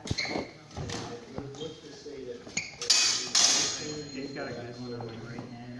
He's got a good one on the right hand.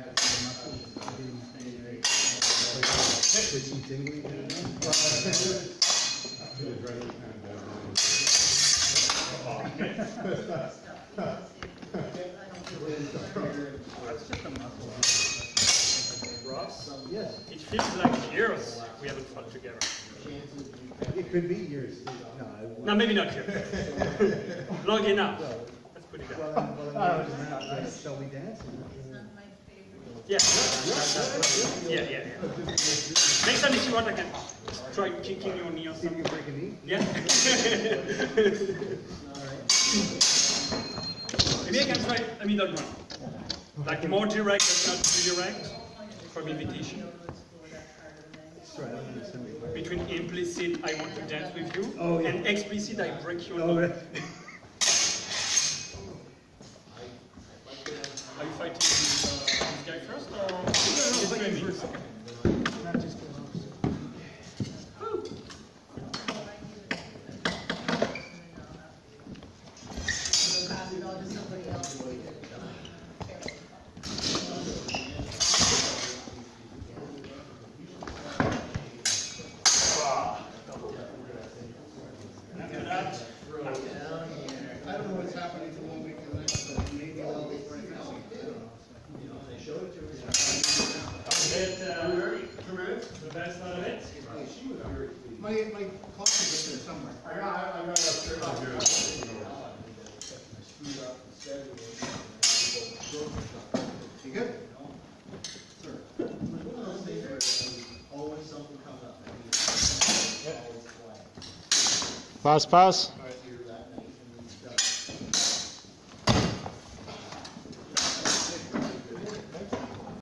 That's just a muscle. Ross? Yes. It feels like years we haven't fought together. It could be years. No, maybe not years. Long enough. Let's put it down. Shall we dance? Yeah. Yeah. Next time if you want, I can try kicking your knee or See if you something. can break a knee? Yeah. Maybe I can try a middle ground. Like more direct but not too direct from invitation. Between implicit, I want to dance with you, and explicit, I break your knee. Are you fighting this guy first, or this guy first? I don't know what's happening to 1 week to the next, but maybe I'll be very busy. The best out of it? My clock is up there somewhere. I got it upstairs. You good? Sir. Always something comes up. Pass.